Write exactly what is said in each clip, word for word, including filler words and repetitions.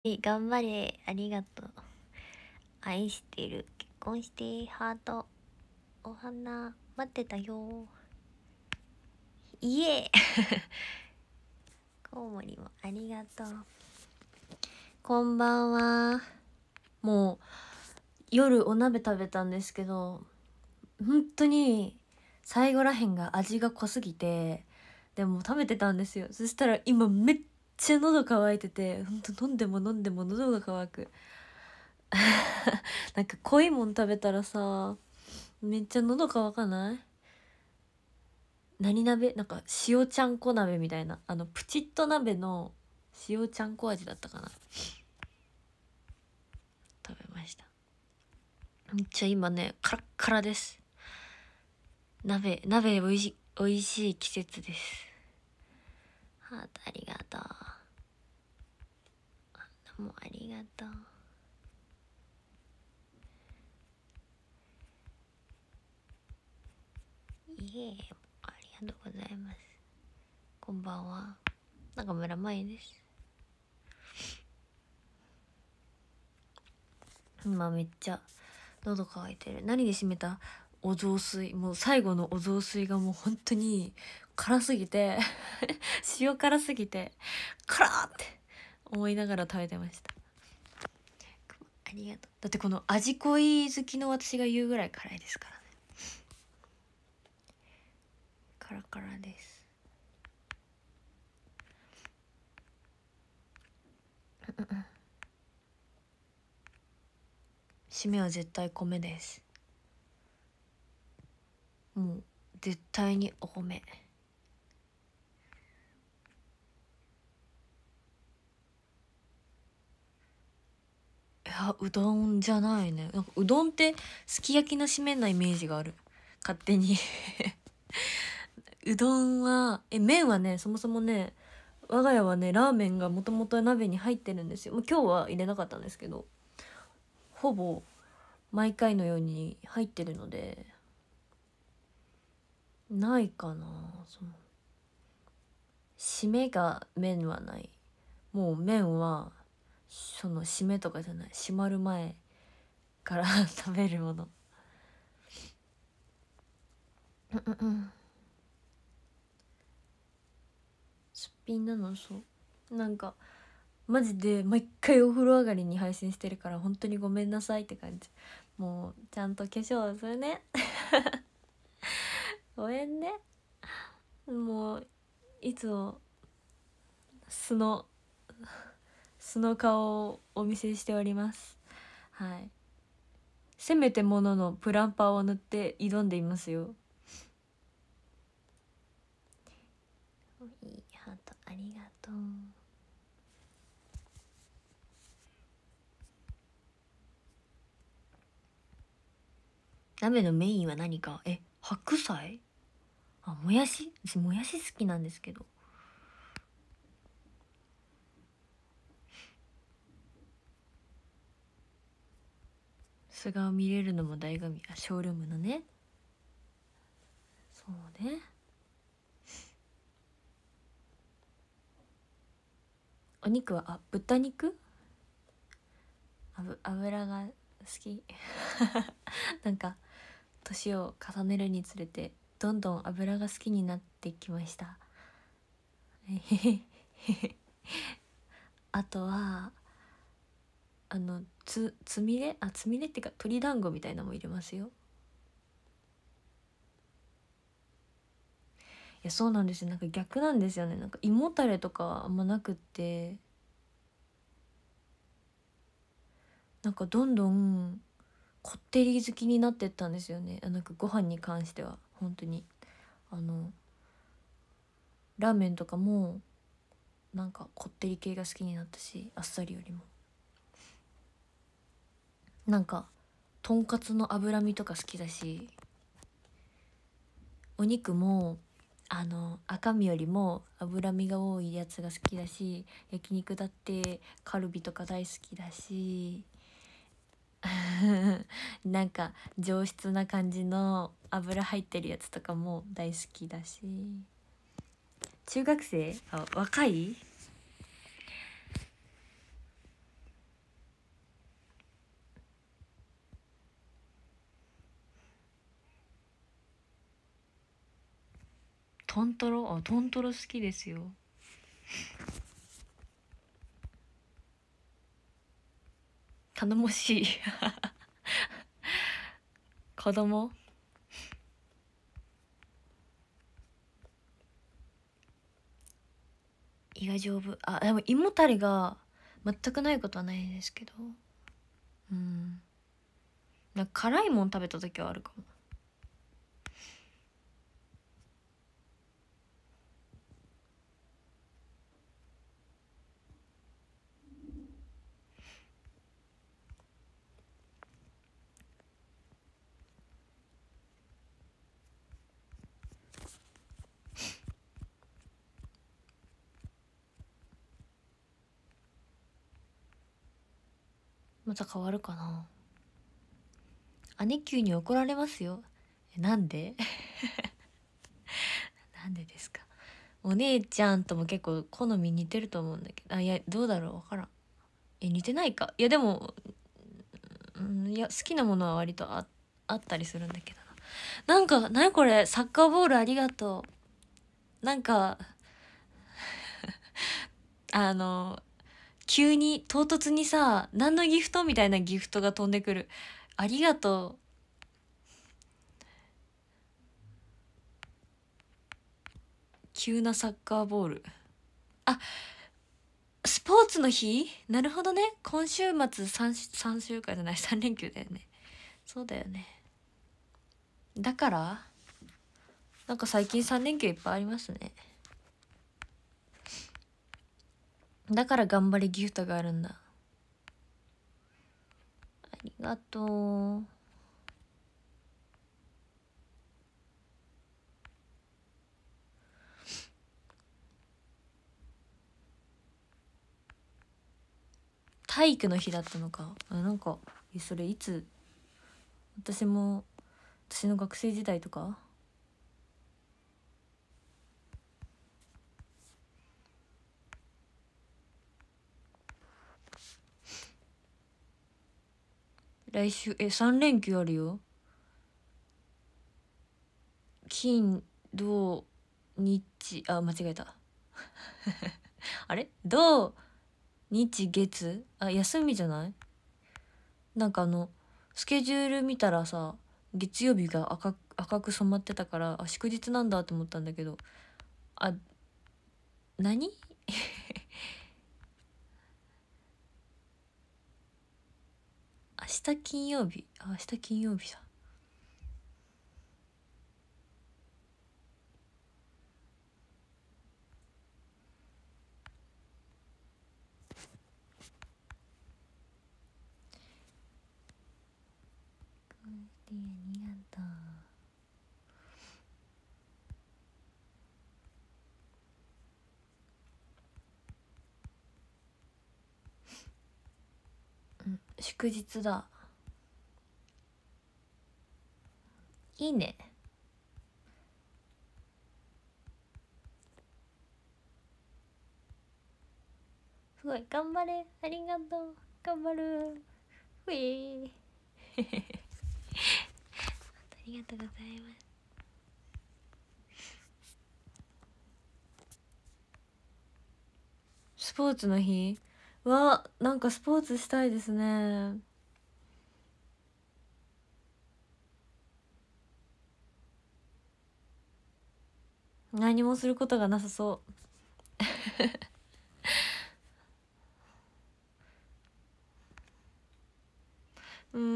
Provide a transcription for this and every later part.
い、頑張れ、ありがとう。愛してる、結婚して、ハート、お花、待ってたよ。いえコウモリもありがとう。こんばんは。もう夜お鍋食べたんですけど、本当に最後らへんが味が濃すぎて、でも食べてたんですよ。そしたら今めっちゃ喉乾いてて、ほんと飲んでも飲んでも喉が渇くなんか濃いもん食べたらさ、めっちゃ喉乾かない？何鍋？なんか塩ちゃんこ鍋みたいな、あのプチッと鍋の塩ちゃんこ味だったかな。食べました。めっちゃ今ねカラッカラです。鍋鍋おいしい、おいしい季節です。ハートありがとう。もうありがとう。いえ、ありがとうございます。こんばんは、中村舞です。今めっちゃ喉乾いてる。何で締めた？お雑炊。もう最後のお雑炊がもう本当に辛すぎて塩辛すぎて辛って思いながら食べてました。ありがとう。だってこの味濃い好きの私が言うぐらい辛いですからね。カラカラです。締めは絶対米です。もう絶対にお米。いや、うどんじゃないね。なんかうどんってすき焼きの締めなイメージがある、勝手にうどんはえ麺はね、そもそもね、我が家はねラーメンがもともと鍋に入ってるんですよ。もう今日は入れなかったんですけど、ほぼ毎回のように入ってるので、ないかな。その締めが麺はない。もう麺はその締めとかじゃない、閉まる前から食べるもの。うんうん、すっぴんなの。そうなんかマジで毎回お風呂上がりに配信してるから本当にごめんなさいって感じ。もうちゃんと化粧するねごめんね。もういつも素の素の顔をお見せしております。はい、せめてもののプランパーを塗って挑んでいますよ。いいハートありがとう。鍋のメインは何か？え、白菜？あ、もやし？私もやし好きなんですけど。素顔見れるのも醍醐味。あ、ショールームのね。そうね。お肉は、あ、豚肉？あぶ油が好きなんか年を重ねるにつれてどんどん油が好きになってきましたあとはあのつつみれ、あ、つみれっていうか鶏団子みたいなのも入れますよ。いや、そうなんですよ。なんか逆なんですよね。なんか胃もたれとかあんまなくって、なんかどんどんこってり好きになってったんですよね。なんかご飯に関しては本当にあのラーメンとかもなんかこってり系が好きになったし、あっさりよりもなんかとんかつの脂身とか好きだし、お肉もあの赤身よりも脂身が多いやつが好きだし、焼肉だってカルビとか大好きだしなんか上質な感じの油入ってるやつとかも大好きだし。中学生？あ、若い？ トントロ、あ、トントロ好きですよ。頼もしい子供胃が丈夫。あ、でも胃もたれが全くないことはないですけど、うん、なんか辛いもん食べた時はあるかも。また変わるかな。姉貴に怒られますよ。え、なんでなんでですか。お姉ちゃんとも結構好み似てると思うんだけど、あ、いや、どうだろう、分からん。え、似てないか。いやでも、うん、いや好きなものは割と あ, あったりするんだけどな。なんか何これ、サッカーボールありがとう。なんかあの急に唐突にさ、何のギフトみたいなギフトが飛んでくる。ありがとう。急なサッカーボール。あ、スポーツの日。なるほどね。今週末 3, 3週間じゃない、さん連休だよね。そうだよね。だからなんか最近さん連休いっぱいありますね。だから頑張りギフトがあるんだ。ありがとう。体育の日だったのか。あ、なんかそれいつ、私も私の学生時代とか。来週えさん連休あるよ。金土日、あ、間違えたあれ、土日月、あ、休みじゃない。なんかあのスケジュール見たらさ、月曜日が赤赤く染まってたから、あ、祝日なんだと思ったんだけど、あ、何明日金曜日、あ、明日金曜日だ。ありがとう。うん、祝日だ。いいね。すごい頑張れ、ありがとう、頑張る。ふえありがとうございます。スポーツの日はなんかスポーツしたいですね。何もすることがなさそううー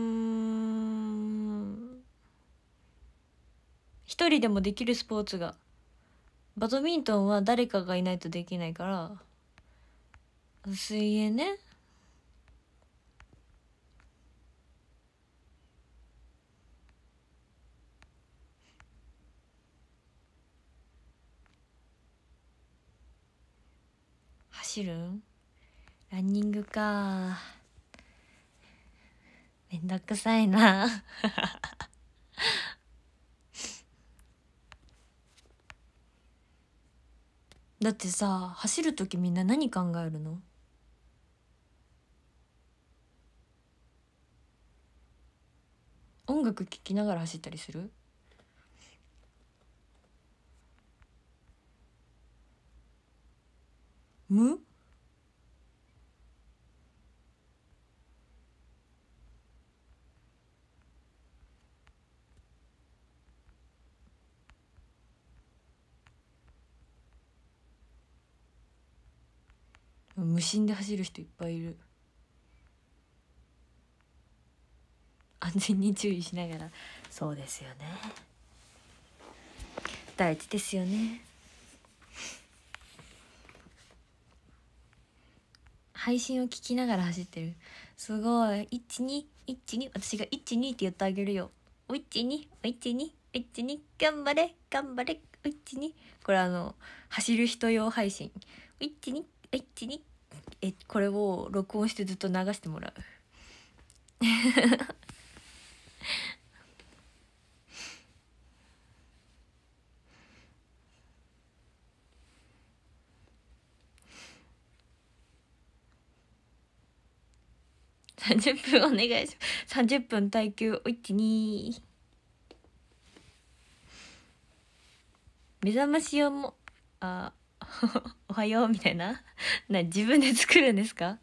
ん、一人でもできるスポーツが、バドミントンは誰かがいないとできないから、水泳ね。走るん、ランニングか。めんどくさいなだってさ、走る時みんな何考えるの？音楽聴きながら走ったりする？ む無心で走る人いっぱいいる。安全に注意しながら。そうですよね、大事ですよね。配信を聞きながら走ってる。すごい。いちにいちに私がいちにって言ってあげるよ。おいちにおいちにおいちに頑張れ頑張れおいちに。これあの走る人用配信。おいちにおいちにえこれを録音してずっと流してもらう。さんじゅっぷんお願いします。さんじゅっぷん耐久おいちに。目覚ましをもあおはようみたいな。な自分で作るんですか？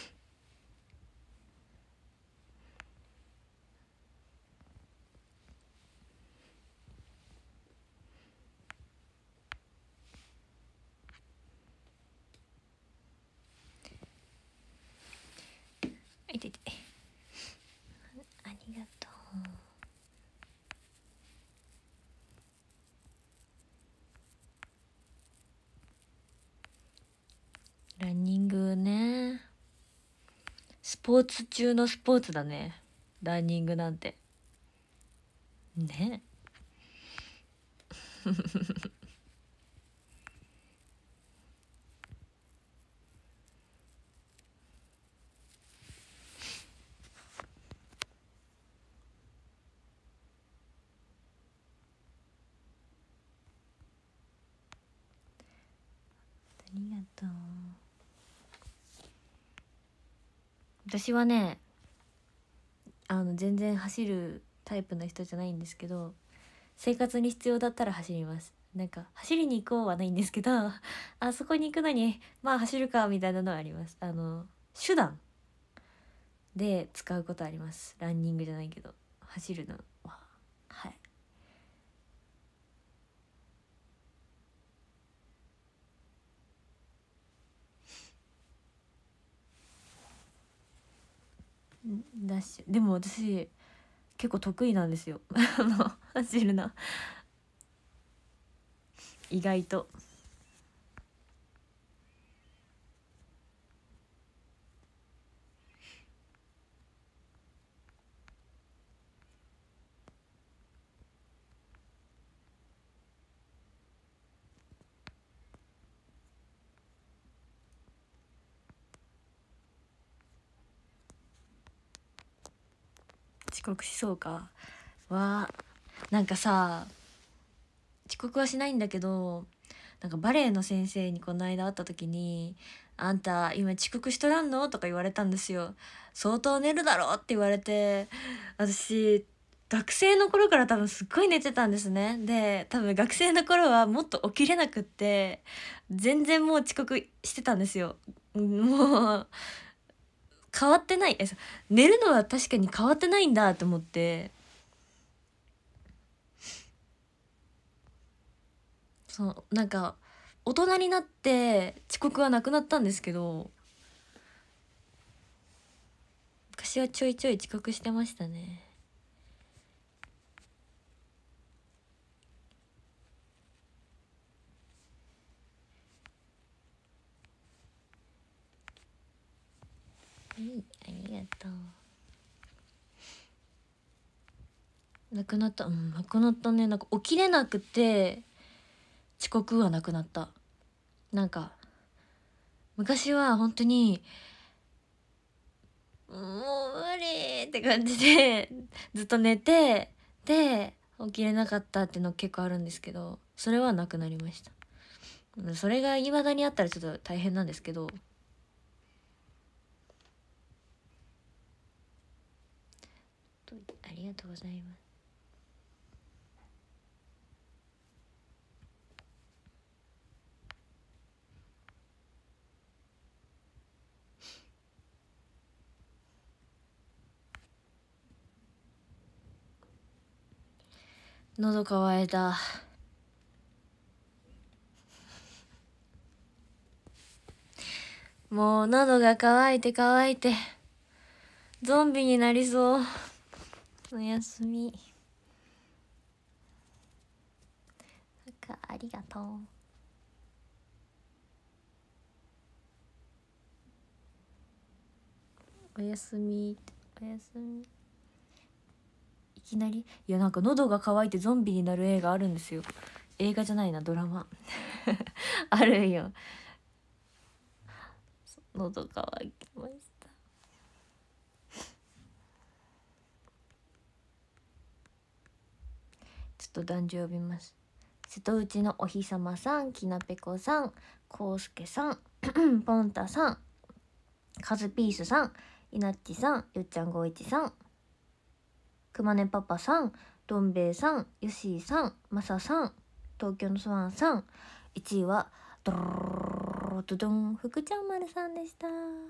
いててありがとう。ランニングね、スポーツ中のスポーツだね、ランニングなんてね。ありがとう。私はね、あの全然走るタイプの人じゃないんですけど、生活に必要だったら走ります。なんか走りに行こうはないんですけど、あそこに行くのにまあ走るかみたいなのはあります。あの手段で使うことあります。ランニングじゃないけど走るのは。はい。ダッシュでも私結構得意なんですよ。あの走るの意外と。遅刻しそうか。わなんかさ、遅刻はしないんだけど、なんかバレエの先生にこの間会った時に「あんた今遅刻しとらんの?」とか言われたんですよ。相当寝るだろって言われて、私学生の頃から多分すっごい寝てたんですね。で多分学生の頃はもっと起きれなくって全然もう遅刻してたんですよ。もう変わってない。え寝るのは確かに変わってないんだと思って。そうなんか大人になって遅刻はなくなったんですけど、昔はちょいちょい遅刻してましたね。はい、ありがとう。なくなった。うんなくなったね。なんか起きれなくて遅刻はなくなった。なんか昔は本当にもう無理って感じでずっと寝て、で起きれなかったっていうの結構あるんですけど、それはなくなりました。それが未だにあったらちょっと大変なんですけど。ありがとうございます。 喉乾いた。もう喉が渇いて渇いてゾンビになりそう。おやすみ。なんかありがとう。おやすみ。おやすみ。いきなり、いやなんか喉が渇いてゾンビになる映画あるんですよ。映画じゃないな、ドラマあるんよ。喉乾きました。ちょっと男女呼びます。瀬戸内のお日様さん、きなぺこさん、こうすけさんポンタさん、カズピースさん、いなっちさん、よっちゃんごいちさん、くまねパパさん、どんべいさん、よしーさん、まささん、東京のスワンさん。いちいはドロロロドドン、福ちゃん丸さんでした。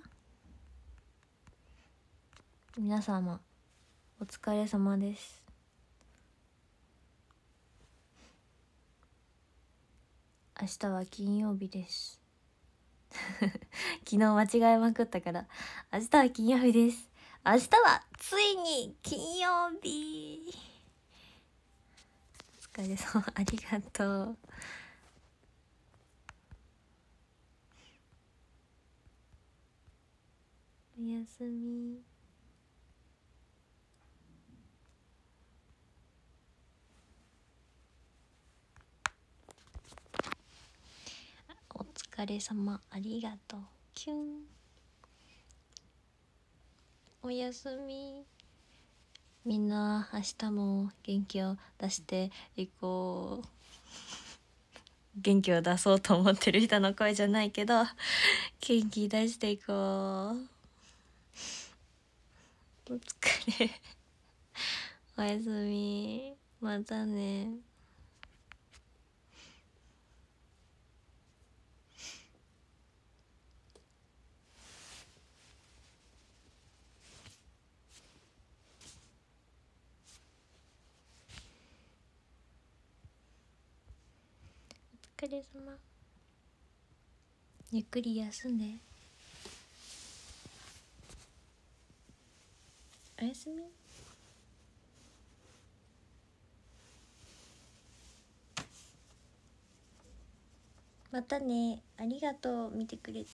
皆様お疲れ様です。明日は金曜日です昨日間違えまくったから、明日は金曜日です。明日はついに金曜日。お疲れ様、ありがとう。おやすみ。お疲れ様、ありがとう。キュン。おやすみ。みんな明日も元気を出していこう。元気を出そうと思ってる人の声じゃないけど、元気出していこう。お疲れ。おやすみ。またね。お疲れ様。ゆっくり休んで。おやすみ。またね。ありがとう、見てくれて。